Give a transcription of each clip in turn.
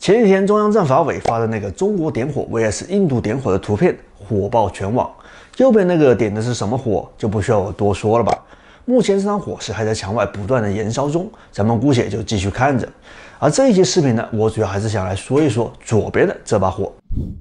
前几天中央政法委发的那个中国点火 vs 印度点火的图片火爆全网，右边那个点的是什么火，就不需要我多说了吧。目前这场火势还在墙外不断的燃烧中，咱们姑且就继续看着。而这一期视频呢，我主要还是想来说一说左边的这把火。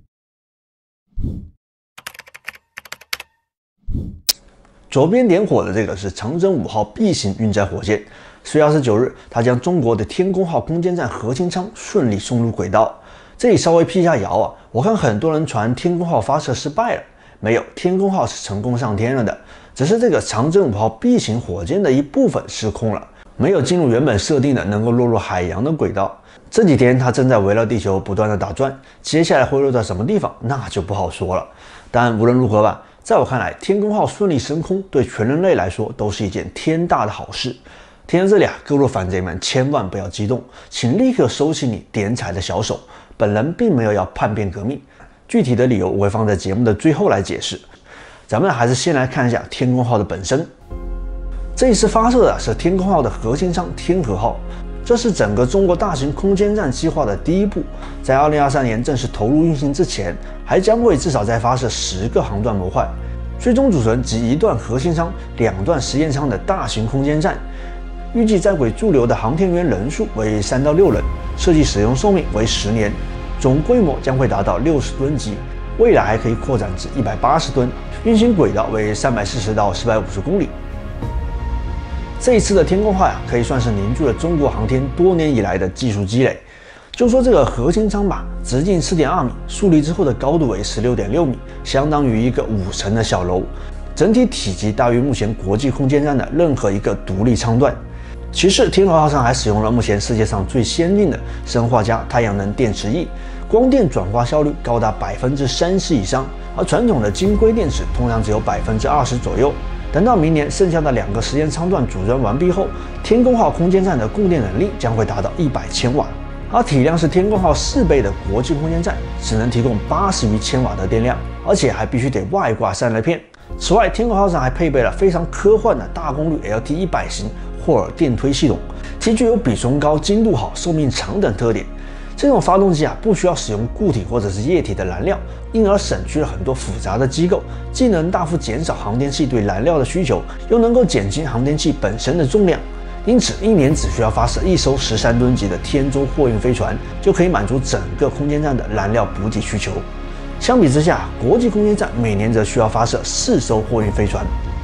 左边点火的这个是长征5号 B 型运载火箭。4月29日，它将中国的天宫号空间站核心舱顺利送入轨道。这里稍微辟一下谣啊，我看很多人传天宫号发射失败了，没有，天宫号是成功上天了的，只是这个长征5号 B 型火箭的一部分失控了，没有进入原本设定的能够落入海洋的轨道。这几天它正在围绕地球不断的打转，接下来会落到什么地方，那就不好说了。但无论如何吧，在我看来，天宫号顺利升空对全人类来说都是一件天大的好事。听到这里啊，各路反贼们千万不要激动，请立刻收起你点彩的小手。本人并没有要叛变革命，具体的理由我会放在节目的最后来解释。咱们还是先来看一下天宫号的本身。这一次发射的是天宫号的核心舱天和号，这是整个中国大型空间站计划的第一步。在2023年正式投入运行之前，还将会至少再发射10个航段模块，最终组成集1段核心舱、2段实验舱的大型空间站。预计在轨驻留的航天员人数为3到6人，设计使用寿命为10年，总规模将会达到60吨级，未来还可以扩展至180吨，运行轨道为340到450公里。这一次的天宫号可以算是凝聚了中国航天多年以来的技术积累。就说这个核心舱吧，直径4.2米，竖立之后的高度为16.6米，相当于一个5层的小楼，整体体积大于目前国际空间站的任何一个独立舱段。其次，天和号上还使用了目前世界上最先进的砷化镓太阳能电池液，光电转化效率高达30%以上，而传统的晶硅电池通常只有20%左右。等到明年剩下的2个实验舱段组装完毕后，天宫号空间站的供电能力将会达到100千瓦，而体量是天宫号4倍的国际空间站只能提供80余千瓦的电量，而且还必须得外挂散热片。此外，天宫号上还配备了非常科幻的大功率 LT100型霍尔电推系统，其具有比重高、精度好、寿命长等特点。这种发动机不需要使用固体或者是液体的燃料，因而省去了很多复杂的机构，既能大幅减少航天器对燃料的需求，又能够减轻航天器本身的重量。因此，一年只需要发射1艘13吨级的天舟货运飞船，就可以满足整个空间站的燃料补给需求。相比之下，国际空间站每年则需要发射4艘货运飞船。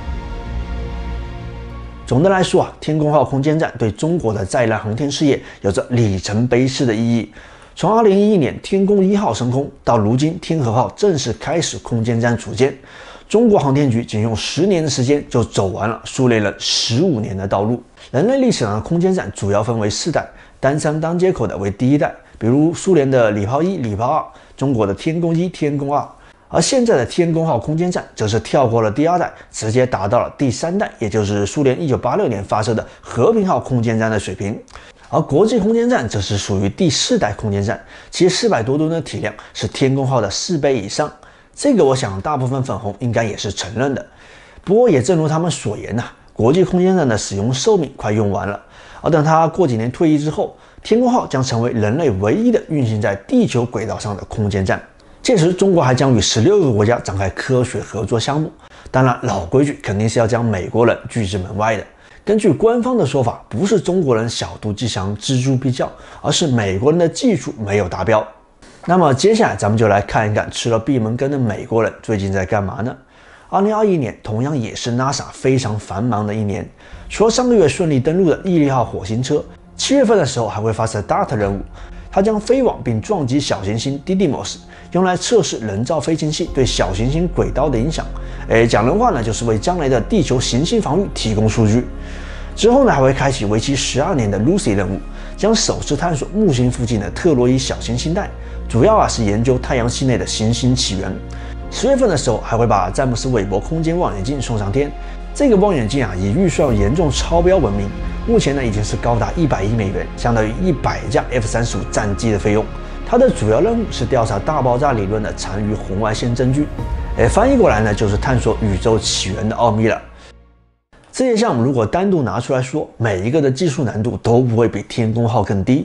总的来说天宫号空间站对中国的载人航天事业有着里程碑式的意义。从2011年天宫1号升空到如今天和号正式开始空间站组建，中国航天局仅用10年的时间就走完了苏联人15年的道路。人类历史上的空间站主要分为4代，单舱单接口的为第1代，比如苏联的礼炮1、礼炮2，中国的天宫1、天宫2。而现在的天宫号空间站则是跳过了第2代，直接达到了第3代，也就是苏联1986年发射的和平号空间站的水平。而国际空间站则是属于第4代空间站，其400多吨的体量是天宫号的4倍以上。这个我想大部分粉红应该也是承认的。不过也正如他们所言国际空间站的使用寿命快用完了，而等它过几年退役之后，天宫号将成为人类唯一的运行在地球轨道上的空间站。届时，中国还将与16个国家展开科学合作项目。当然，老规矩肯定是要将美国人拒之门外的。根据官方的说法，不是中国人小肚鸡肠、锱铢必较，而是美国人的技术没有达标。那么接下来咱们就来看一看吃了闭门羹的美国人最近在干嘛呢？2021年同样也是 NASA 非常繁忙的一年，除了上个月顺利登陆的毅力号火星车，7月份的时候还会发射 DART 任务。它将飞往并撞击小行星 Didymos， 用来测试人造飞行器对小行星轨道的影响。讲人话呢，就是为将来的地球行星防御提供数据。之后呢，还会开启为期12年的 Lucy 任务，将首次探索木星附近的特洛伊小行星带，主要是研究太阳系内的行星起源。10月份的时候，还会把詹姆斯韦伯空间望远镜送上天。这个望远镜以预算严重超标闻名，目前呢已经是高达100亿美元，相当于100架 F-35战机的费用。它的主要任务是调查大爆炸理论的残余红外线证据，翻译过来呢就是探索宇宙起源的奥秘了。这些项目如果单独拿出来说，每一个的技术难度都不会比天宫号更低。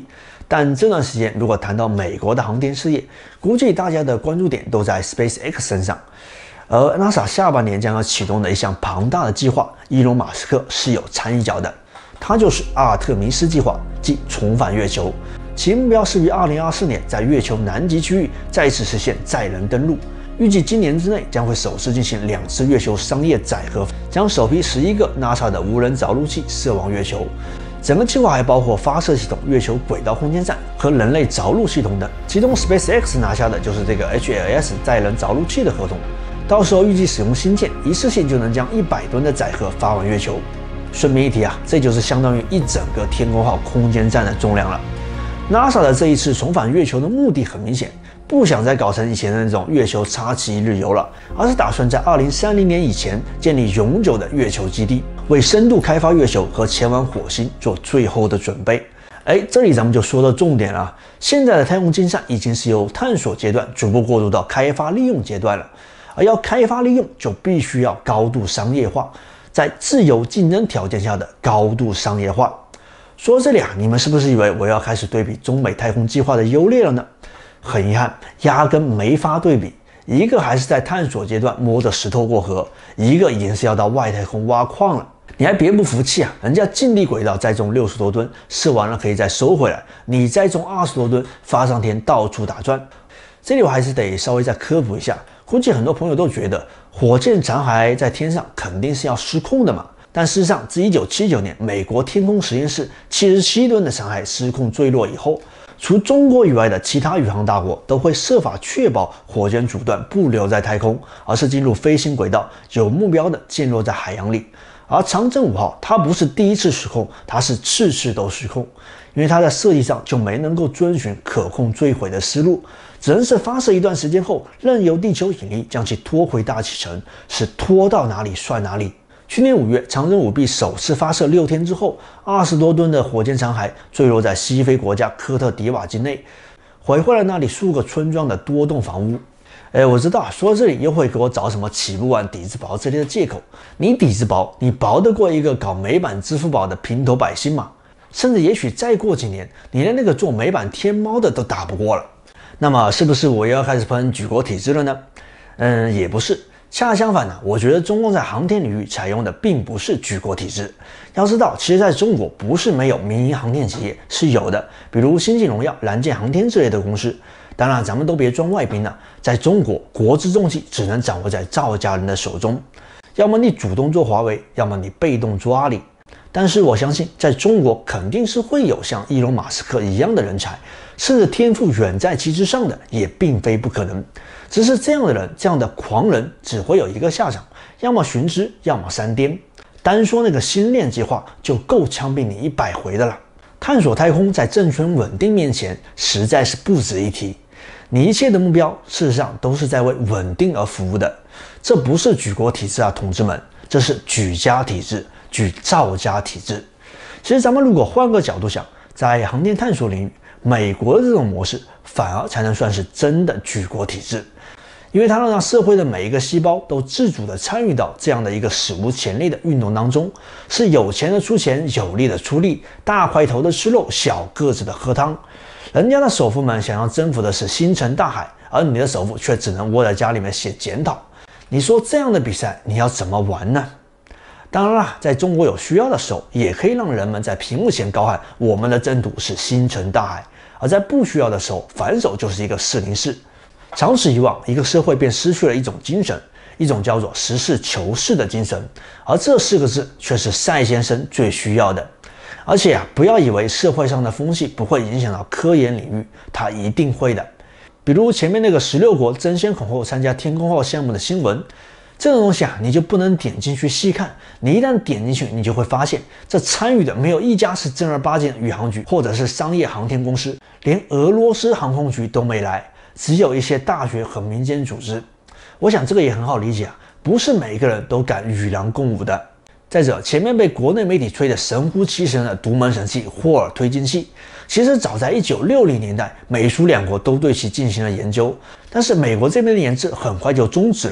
但这段时间如果谈到美国的航天事业，估计大家的关注点都在 SpaceX 身上。而 NASA 下半年将要启动的一项庞大的计划，伊隆马斯克是有参与角的，它就是阿尔特弥斯计划，即重返月球。其目标是于2024年在月球南极区域再次实现载人登陆，预计今年之内将会首次进行2次月球商业载荷，将首批11个 NASA 的无人着陆器射往月球。整个计划还包括发射系统、月球轨道空间站和人类着陆系统等。其中 SpaceX 拿下的就是这个 HLS 载人着陆器的合同，到时候预计使用新舰，一次性就能将100吨的载荷发往月球。顺便一提啊，这就是相当于一整个天宫号空间站的重量了。NASA 的这一次重返月球的目的很明显，不想再搞成以前的那种月球插旗一日游了，而是打算在2030年以前建立永久的月球基地，为深度开发月球和前往火星做最后的准备。这里咱们就说到重点了，现在的太空竞赛已经是由探索阶段逐步过渡到开发利用阶段了，而要开发利用就必须要高度商业化，在自由竞争条件下的高度商业化。说到这里啊，你们是不是以为我要开始对比中美太空计划的优劣了呢？很遗憾，压根没法对比。一个还是在探索阶段摸着石头过河，一个已经是要到外太空挖矿了。你还别不服气啊，人家近地轨道载重60多吨，射完了可以再收回来，你载重20多吨发上天到处打转。这里我还是得稍微再科普一下，估计很多朋友都觉得火箭残骸在天上肯定是要失控的嘛。但事实上，自1979年美国天空实验室77吨的残骸失控坠落以后，除中国以外的其他宇航大国都会设法确保火箭主段不留在太空，而是进入飞行轨道，有目标的降落在海洋里。而长征5号它不是第一次失控，它是次次都失控，因为它在设计上就没能够遵循可控坠毁的思路，只能是发射一段时间后，任由地球引力将其拖回大气层，是拖到哪里算哪里。去年5月，长征5B 首次发射6天之后，20多吨的火箭残骸坠落在西非国家科特迪瓦境内，毁坏了那里数个村庄的多栋房屋。我知道说到这里又会给我找什么起步晚、底子薄之类的借口。你底子薄，你薄得过一个搞美版支付宝的平头百姓吗？甚至也许再过几年，你连那个做美版天猫的都打不过了。那么是不是我又要开始喷举国体制了呢？也不是。恰相反呢，我觉得中共在航天领域采用的并不是举国体制。要知道，其实在中国不是没有民营航天企业，是有的，比如新晋荣耀、蓝箭航天之类的公司。当然，咱们都别装外宾了，在中国，国之重器只能掌握在赵家人的手中，要么你主动做华为，要么你被动做阿里。但是我相信，在中国肯定是会有像伊隆马斯克一样的人才，甚至天赋远在其之上的，也并非不可能。只是这样的人，这样的狂人，只会有一个下场，要么寻之，要么三颠。单说那个星链计划，就够枪毙你100回的了。探索太空在政权稳定面前，实在是不值一提。你一切的目标，事实上都是在为稳定而服务的。这不是举国体制啊，同志们，这是举家体制，举赵家体制。其实咱们如果换个角度想，在航天探索领域，美国的这种模式反而才能算是真的举国体制，因为它让社会的每一个细胞都自主地参与到这样的一个史无前例的运动当中，是有钱的出钱，有力的出力，大块头的吃肉，小个子的喝汤。人家的首富们想要征服的是星辰大海，而你的首富却只能窝在家里面写检讨。你说这样的比赛你要怎么玩呢？当然啦，在中国有需要的时候，也可以让人们在屏幕前高喊我们的征途是星辰大海，而在不需要的时候，反手就是一个404。长此以往，一个社会便失去了一种精神，一种叫做实事求是的精神，而这4个字却是赛先生最需要的。而且不要以为社会上的风气不会影响到科研领域，它一定会的。比如前面那个16国争先恐后参加天宫号项目的新闻，这种东西你就不能点进去细看。你一旦点进去，你就会发现，这参与的没有一家是正儿八经的宇航局或者是商业航天公司，连俄罗斯航空局都没来，只有一些大学和民间组织。我想这个也很好理解不是每个人都敢与狼共舞的。再者，前面被国内媒体吹得神乎其神的独门神器霍尔推进器，其实早在1960年代，美苏2国都对其进行了研究，但是美国这边的研制很快就终止了，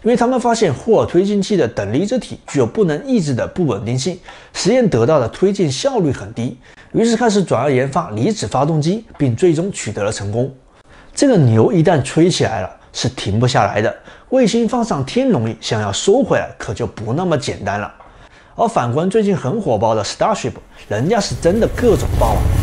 因为他们发现霍尔推进器的等离子体具有不能抑制的不稳定性，实验得到的推进效率很低，于是开始转而研发离子发动机，并最终取得了成功。这个牛一旦吹起来了，是停不下来的。卫星放上天容易，想要收回来可就不那么简单了。而反观最近很火爆的 Starship， 人家是真的各种爆啊！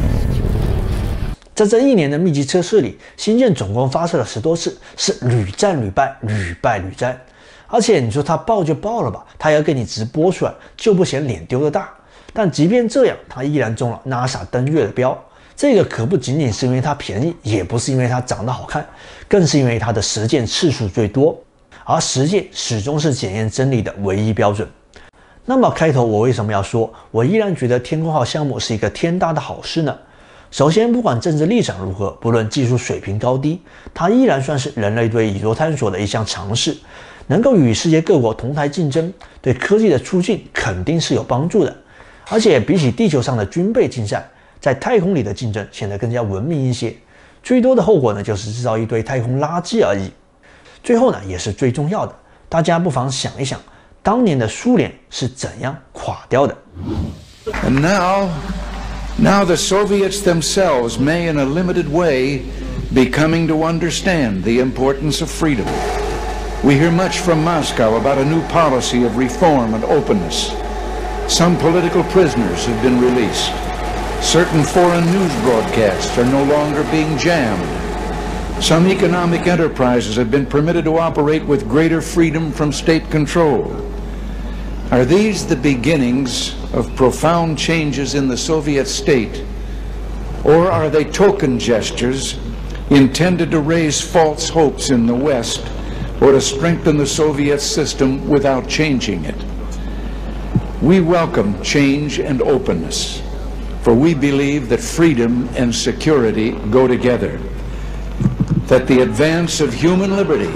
在这1年的密集测试里，星舰总共发射了10多次，是屡战屡败，屡败屡战。而且你说它爆就爆了吧，它要给你直播出来，就不嫌脸丢的大。但即便这样，它依然中了 NASA 登月的标。这个可不仅仅是因为它便宜，也不是因为它长得好看，更是因为它的实践次数最多。而实践始终是检验真理的唯一标准。那么开头我为什么要说，我依然觉得天宫号项目是一个天大的好事呢？首先，不管政治立场如何，不论技术水平高低，它依然算是人类对宇宙探索的一项尝试，能够与世界各国同台竞争，对科技的促进肯定是有帮助的。而且比起地球上的军备竞赛，在太空里的竞争显得更加文明一些。最多的后果呢，就是制造一堆太空垃圾而已。最后呢，也是最重要的，大家不妨想一想，当年的苏联是怎样垮掉的。 And now the Soviets themselves may in a limited way be coming to understand the importance of freedom. We hear much from Moscow about a new policy of reform and openness. Some political prisoners have been released. Certain foreign news broadcasts are no longer being jammed. Some economic enterprises have been permitted to operate with greater freedom from state control. Are these the beginnings of profound changes in the Soviet state, or are they token gestures intended to raise false hopes in the West or to strengthen the Soviet system without changing it? We welcome change and openness, for we believe that freedom and security go together, that the advance of human liberty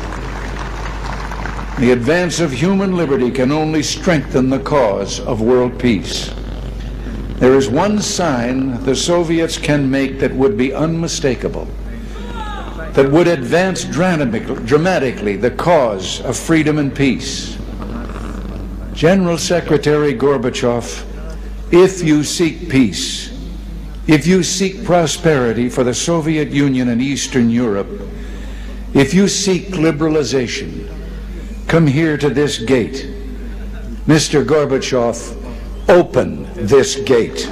can only strengthen the cause of world peace. There is one sign the Soviets can make that would be unmistakable, that would advance dramatically the cause of freedom and peace. General Secretary Gorbachev, if you seek peace, if you seek prosperity for the Soviet Union and Eastern Europe, if you seek liberalization, come here to this gate. Mr. Gorbachev, open this gate.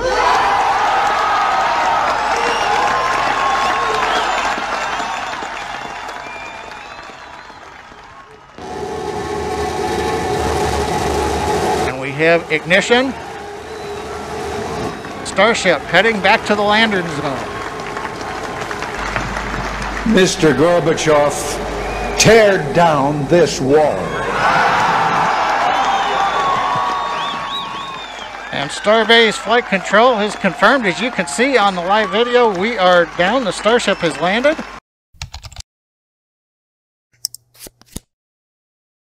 And we have ignition. Starship heading back to the landing zone. Mr. Gorbachev, tear down this wall. And Starbase Flight Control has confirmed, as you can see on the live video, we are down. The Starship has landed.